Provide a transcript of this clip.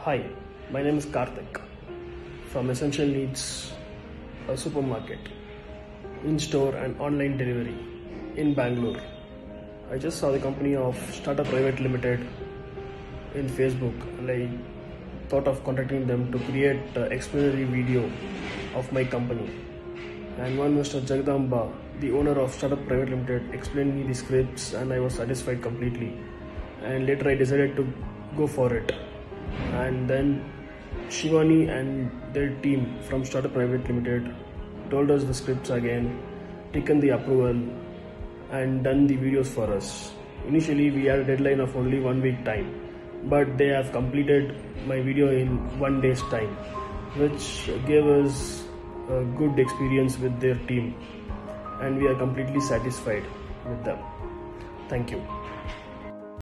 Hi, my name is Karthik from Essential Needs, a supermarket, in-store and online delivery in Bangalore. I just saw the company of Startup Private Limited in Facebook and I thought of contacting them to create an explanatory video of my company. And one Mr. Jagdamba, the owner of Startup Private Limited, explained me the scripts and I was satisfied completely. And later I decided to go for it. And then Shivani and their team from Startup Private Limited told us the scripts again, taken the approval and done the videos for us. Initially we had a deadline of only 1 week time, but they have completed my video in 1 day's time, which gave us a good experience with their team and we are completely satisfied with them. Thank you.